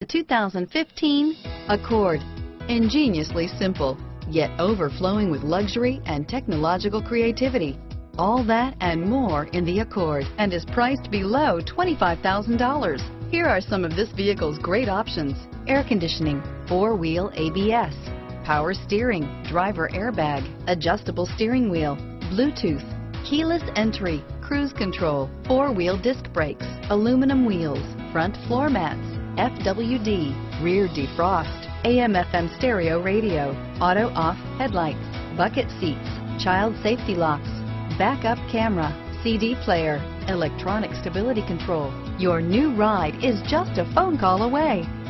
The 2015 Accord. Ingeniously simple, yet overflowing with luxury and technological creativity. All that and more in the Accord, and is priced below $25,000. Here are some of this vehicle's great options: air conditioning, four-wheel ABS, power steering, driver airbag, adjustable steering wheel, Bluetooth, keyless entry, cruise control, four-wheel disc brakes, aluminum wheels, front floor mats, FWD, rear defrost, AM/FM stereo radio, auto-off headlights, bucket seats, child safety locks, backup camera, CD player, electronic stability control. Your new ride is just a phone call away.